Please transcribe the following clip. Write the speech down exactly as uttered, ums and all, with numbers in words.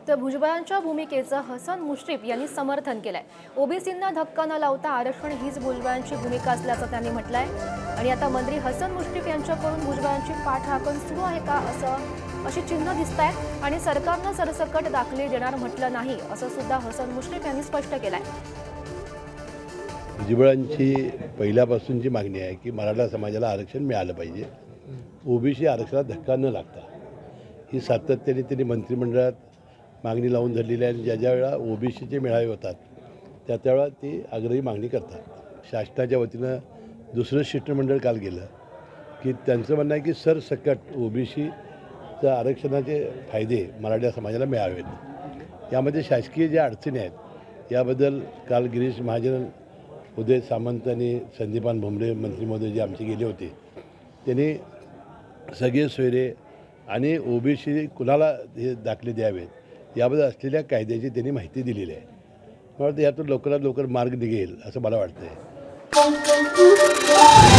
तर भुजबळांच्या भूमिकेचं हसन मुश्रीफ यांनी समर्थन केलंय। ओबीसींना धक्का न लावता आरक्षण हीच भुजबळांची भूमिका असल्याचं त्यांनी म्हटलंय। आणि आता मंत्री हसन मुश्रीफ यांच्याकडून भुजबळांची पाठराखण सुरू आहे का असं अशी चिन्ह दिसतायत आणि सरकारनं सरसकट दाखले देणार म्हटलं नाही असं सुद्धा हसन मुश्रीफ यांनी स्पष्ट केलंय। भुजबळांची पहिल्यापासूनची मागणी आहे की मराठा समाजाला आरक्षण मिळालं पाहिजे, ओबीसी आरक्षणाला धक्का न लागता। ही सातत्याने त्यांनी मंत्रिमंडळात मागणी लावून धरलेली आहे आणि ज्या ज्या वेळा ओबीसीचे मेळावे होतात त्या त्यावेळा ती आग्रही मागणी करतात। शासनाच्या वतीनं दुसरं शिष्टमंडळ काल गेलं की त्यांचं म्हणणं आहे की सरसकट ओबीसीचं आरक्षणाचे फायदे मराठा समाजाला मिळावेत। यामध्ये शासकीय ज्या अडचणी आहेत याबद्दल काल गिरीश महाजन, उदय सामंत आणि संदीपान भुमरे मंत्री महोदय जे आमचे गेले होते त्यांनी सगळे सोयरे आणि ओबीसी कुणाला हे दाखले द्यावेत याबद्दल असलेल्या कायद्याची त्यांनी माहिती दिलेली आहे। मला वाटतं यातून लवकरात लवकर मार्ग निघेल असं मला वाटतं आहे।